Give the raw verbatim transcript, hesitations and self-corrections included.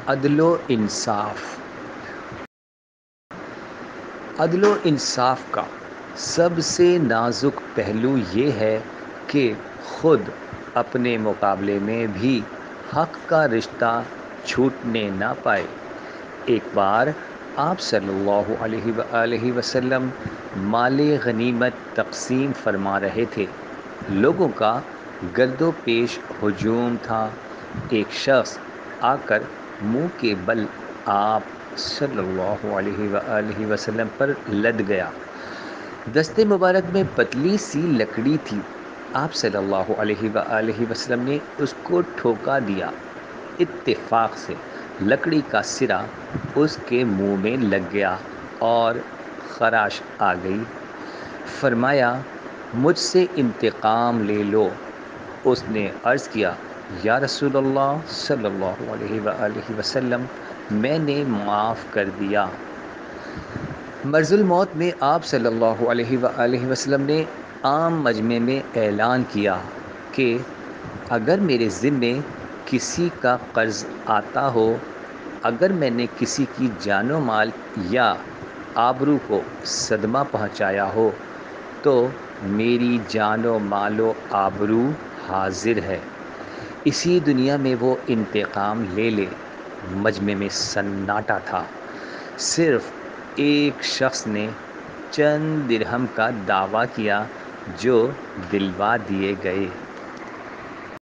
عدل و انصاف۔ عدل و انصاف کا سب سے نازک پہلو یہ ہے کہ خود اپنے مقابلے میں بھی حق کا رشتہ چھوٹنے نہ پائے۔ ایک بار آپ صلی اللہ علیہ وآلہ وسلم مال غنیمت تقسیم فرما رہے تھے۔ لوگوں کا گرد و پیش ہجوم تھا۔ ایک شخص آ کر منہ کے بل آپ صلی اللہ علیہ وآلہ وسلم پر لد گیا۔ دست مبارک میں پتلی سی لکڑی تھی۔ آپ صلی اللہ علیہ وآلہ وسلم نے اس کو ٹھوکا دیا۔ اتفاق سے لکڑی کا سرا اس کے منہ میں لگ گیا اور خراش آ گئی۔ فرمایا مجھ سے انتقام لے لو۔ اس نے عرض کیا یا رسول اللہ صلی اللہ علیہ وآلہ وسلم میں نے معاف کر دیا۔ مرض الموت میں آپ صلی اللہ علیہ وآلہ وسلم نے عام مجمع میں اعلان کیا کہ اگر میرے ذمے کسی کا قرض آتا ہو، اگر میں نے کسی کی جان و مال یا آبرو کو صدمہ پہنچایا ہو تو میری جان و مال و آبرو حاضر ہے، اسی دنیا میں وہ انتقام لے لے۔ مجمع میں سناٹا تھا۔ صرف ایک شخص نے چند درہم کا دعویٰ کیا جو دلوا دیے گئے۔